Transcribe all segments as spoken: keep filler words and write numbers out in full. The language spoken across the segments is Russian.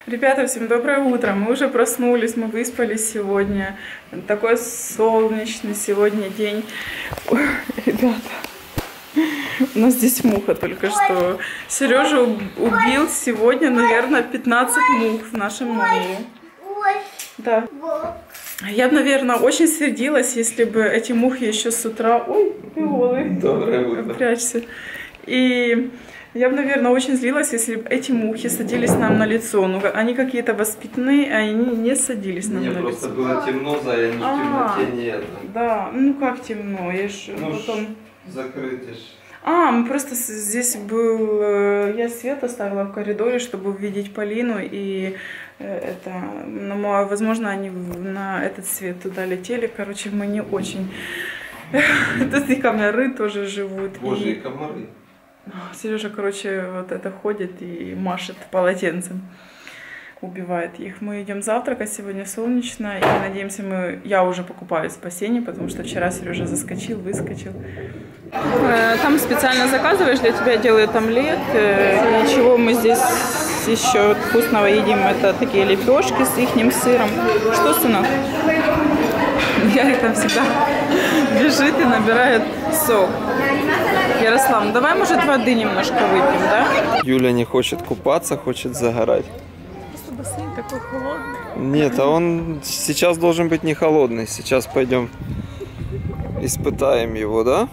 Ребята, всем доброе утро. Мы уже проснулись, мы выспались сегодня. Такой солнечный сегодня день. Ой, ребята, у нас здесь муха только что. Сережа убил сегодня, наверное, пятнадцать мух в нашем номере. Да. Я бы, наверное, очень сердилась, если бы эти мухи еще с утра... Ой, голый. Доброе утро. Прячься. И... Я бы, наверное, очень злилась, если бы эти мухи садились нам на лицо. Ну, они какие-то воспитанные, а они не садились нам Мне на лицо. просто было темно, за я не в темноте, не это. Да, ну как темно, я ж ну, потом... закрытый ж. А, мы просто здесь был... Я свет оставила в коридоре, чтобы увидеть Полину, и это... Ну, возможно, они на этот свет туда летели. Короче, мы не очень... Тут и комары тоже живут. Боже, и комары. Сережа, короче, вот это ходит и машет полотенцем, убивает их. Мы идем завтракать, сегодня солнечно, и надеемся, мы... Я уже покупаю спасение, потому что вчера Сережа заскочил, выскочил. Там специально заказываешь, для тебя делают омлет. Ничего, мы здесь еще вкусного едим, это такие лепешки с ихним сыром. Что, сынок? Ярик там всегда бежит и набирает сок. Ярослав, ну давай, может, воды немножко выпьем, да? Юля не хочет купаться, хочет загорать. Просто бассейн такой холодный. Нет, а он сейчас должен быть не холодный. Сейчас пойдем испытаем его, да?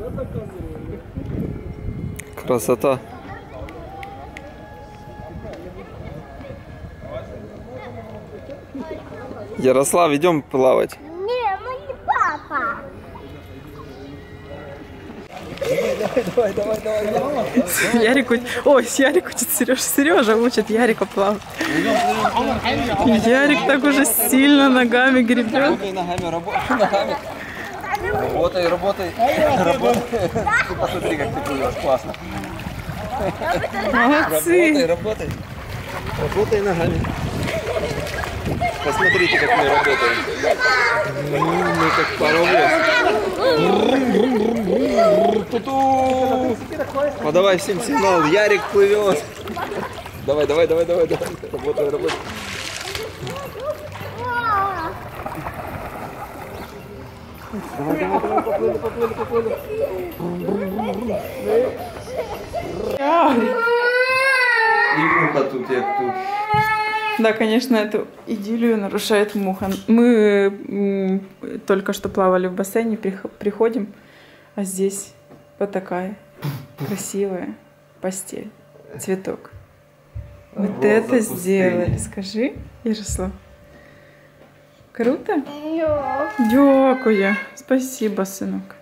Красота. Ярослав, идем плавать. Не, мы не папа. Давай, давай, давай, давай. Ярик учит... Ой, Ярик учит Сережа. Сережа учит Ярика плавать. Ярик так уже сильно ногами гребет. Работай ногами, работай ногами. Работай, работай. Работай. Ты посмотри, как ты плывешь. Классно. Молодцы. Работай, работай. Работай ногами. Посмотрите, как мы работаем. Мы как паровоз. Подавай всем сигнал. Ярик плывет. Давай, давай, давай, давай, давай. Работай, работай. Давай, давай, давай, поплыли, поплыли, поплыли. И муха тут, як тут. Да, конечно, эту идиллию нарушает муха. Мы м, только что плавали в бассейне, приходим, а здесь вот такая красивая постель, цветок. Вот Роза это пустыни. сделали, скажи, Ярослав. Круто? Да. Дякую. Спасибо, сынок.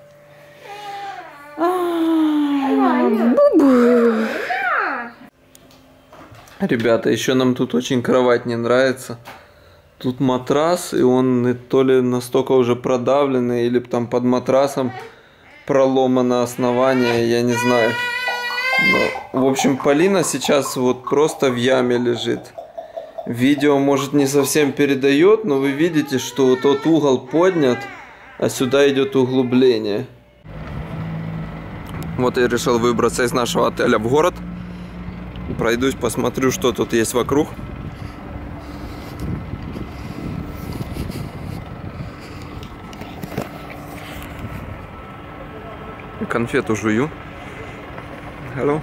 Бу-бу. Ребята, еще нам тут очень кровать не нравится. Тут матрас, и он то ли настолько уже продавленный, или там под матрасом проломано основание, я не знаю. Но, в общем, Полина сейчас вот просто в яме лежит. Видео, может, не совсем передает, но вы видите, что тот угол поднят, а сюда идет углубление. Вот я решил выбраться из нашего отеля в город. Пройдусь, посмотрю, что тут есть вокруг. Конфету жую. Hello.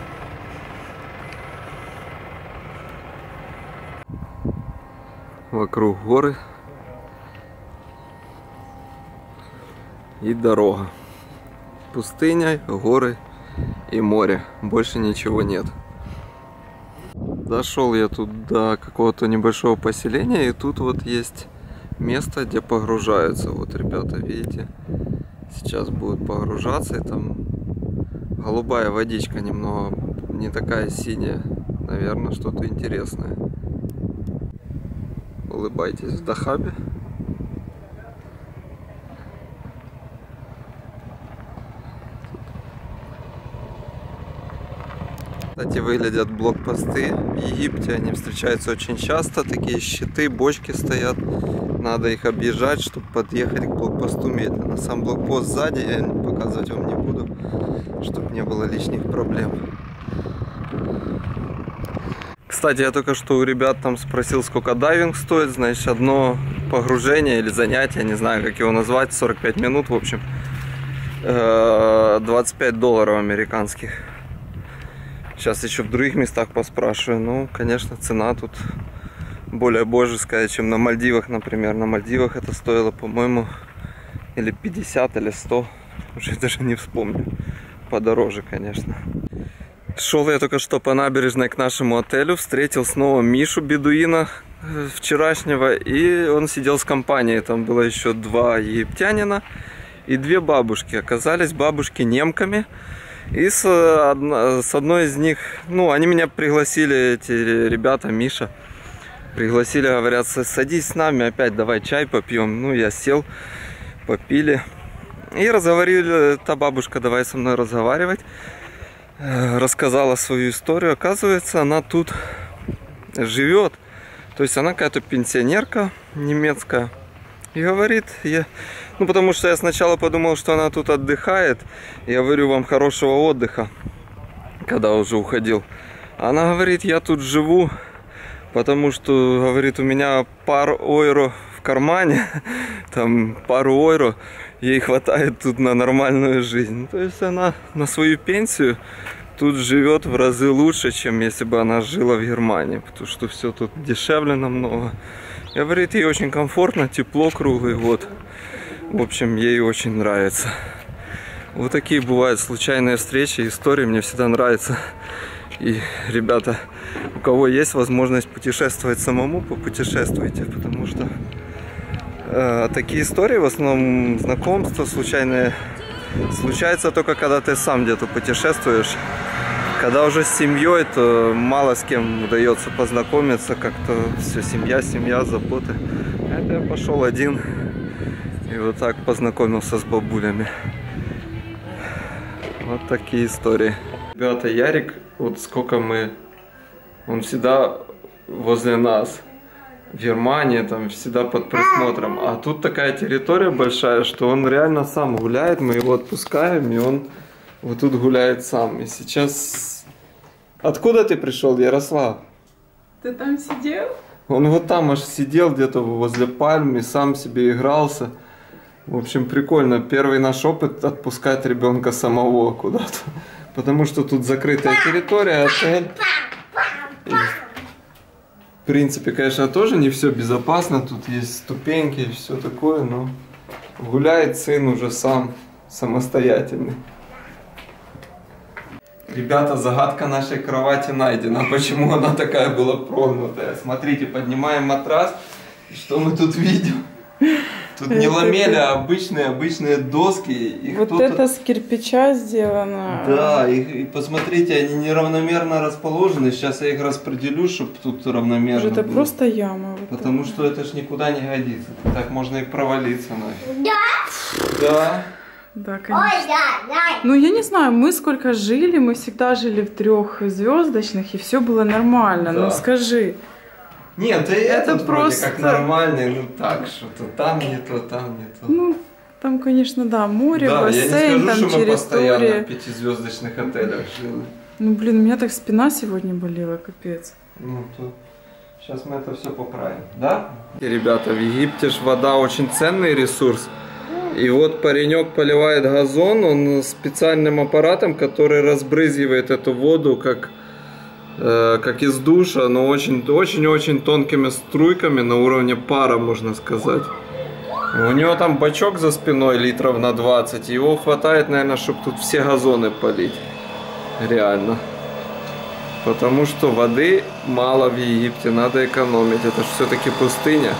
Вокруг горы и дорога. Пустыня, горы и море. Больше ничего нет. Дошел я тут до какого-то небольшого поселения, и тут вот есть место, где погружаются. Вот, ребята, видите, сейчас будут погружаться, и там голубая водичка немного, не такая синяя. Наверное, что-то интересное. Улыбайтесь в Дахабе. Кстати, выглядят блокпосты в Египте, они встречаются очень часто, такие щиты, бочки стоят, надо их объезжать, чтобы подъехать к блокпосту медленно. Сам блокпост сзади я показывать вам не буду, чтобы не было лишних проблем. Кстати, я только что у ребят там спросил, сколько дайвинг стоит. Значит, одно погружение или занятие, не знаю, как его назвать, сорок пять минут, в общем, двадцать пять долларов американских. Сейчас еще в других местах поспрашиваю. Ну, конечно, цена тут более божеская, чем на Мальдивах, например. На Мальдивах это стоило, по-моему, или пятьдесят, или сто. Уже даже не вспомню. Подороже, конечно. Шел я только что по набережной к нашему отелю. Встретил снова Мишу, бедуина вчерашнего. И он сидел с компанией. Там было еще два египтянина и две бабушки. Оказались бабушки немками. И с, одна, с одной из них, ну, они меня пригласили, эти ребята, Миша, пригласили, говорят, садись с нами опять, давай чай попьем. Ну, я сел, попили. И разговорили, та бабушка, давай со мной разговаривать. Рассказала свою историю. Оказывается, она тут живет. То есть она какая-то пенсионерка немецкая. И говорит, я... ну потому что я сначала подумал, что она тут отдыхает. Я говорю, вам хорошего отдыха, когда уже уходил. Она говорит, я тут живу, потому что, говорит, у меня пару ойро в кармане. Там пару ойро. Ей хватает тут на нормальную жизнь. То есть она на свою пенсию тут живет в разы лучше, чем если бы она жила в Германии. Потому что все тут дешевле намного. И говорит, ей очень комфортно, тепло круглый год. В общем, ей очень нравится. Вот такие бывают случайные встречи, истории. Мне всегда нравится. И, ребята, у кого есть возможность путешествовать самому, попутешествуйте. Потому что э, такие истории, в основном знакомства случайные, случаются только когда ты сам где-то путешествуешь. Когда уже с семьей, то мало с кем удается познакомиться, как-то все семья, семья, заботы. Это я пошел один и вот так познакомился с бабулями. Вот такие истории. Ребята, Ярик, вот сколько мы, он всегда возле нас, в Германии, там всегда под присмотром. А тут такая территория большая, что он реально сам гуляет, мы его отпускаем, и он вот тут гуляет сам. И сейчас... Откуда ты пришел, Ярослав? Ты там сидел? Он вот там аж сидел где-то возле пальмы, сам себе игрался. В общем, прикольно. Первый наш опыт отпускать ребенка самого куда-то. Потому что тут закрытая территория, отель. И, в принципе, конечно, тоже не все безопасно. Тут есть ступеньки и все такое, но гуляет сын уже сам, самостоятельный. Ребята, загадка нашей кровати найдена. Почему она такая была прогнутая? Смотрите, поднимаем матрас. И что мы тут видим? Тут не ламели, а обычные, обычные доски. И вот это с кирпича сделано. Да, и, и посмотрите, они неравномерно расположены. Сейчас я их распределю, чтобы тут равномерно это было. Просто яма. Вот Потому это. что это ж никуда не годится. Так можно и провалиться нафиг. Да? Да. Да, конечно. Ой, да, да. Ну, я не знаю, мы сколько жили, мы всегда жили в трехзвездочных, и все было нормально. Да. Ну, скажи. Нет, и Это этот просто... вроде как нормальный, ну так, что-то там не то, там не то. Ну, там, конечно, да, море, да, бассейн, я не скажу, там что мы постоянно территория. в пятизвездочных отелях жили. Ну, блин, у меня так спина сегодня болела, капец. Ну, то сейчас мы это все поправим, да? И, ребята, в Египте ж вода очень ценный ресурс. И вот паренек поливает газон, он специальным аппаратом, который разбрызгивает эту воду, как, э, как из душа, но очень-очень-очень тонкими струйками на уровне пара, можно сказать. У него там бачок за спиной литров на двадцать, его хватает, наверное, чтобы тут все газоны полить. Реально. Потому что воды мало в Египте, надо экономить, это же все-таки пустыня.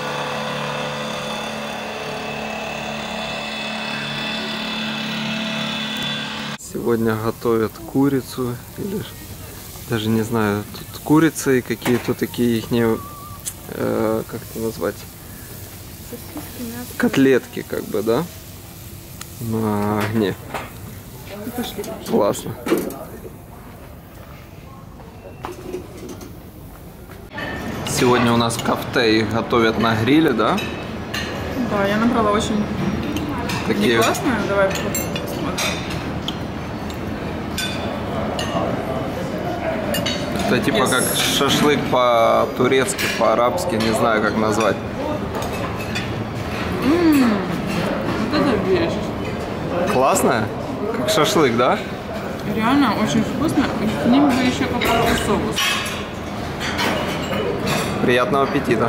Сегодня готовят курицу, или даже не знаю, тут курица и какие-то такие их, э, как это назвать, котлетки, как бы, да, на огне. Пошли. Классно. Сегодня у нас кафте, их готовят на гриле, да? Да, я набрала очень Такие... не классную, давай посмотрим. Это типа как шашлык по-турецки, по-арабски, не знаю как назвать. Ммм, вот это вещь. Классная? Как шашлык, да? Реально очень вкусно. И к ним бы еще какой-то соус. Приятного аппетита.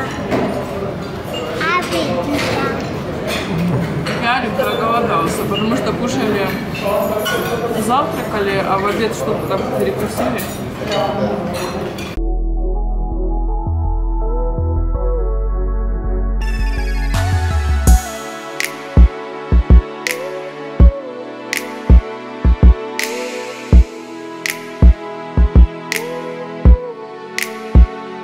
Ярик проголодался, потому что кушали, завтракали, а в обед что-то там перекусили.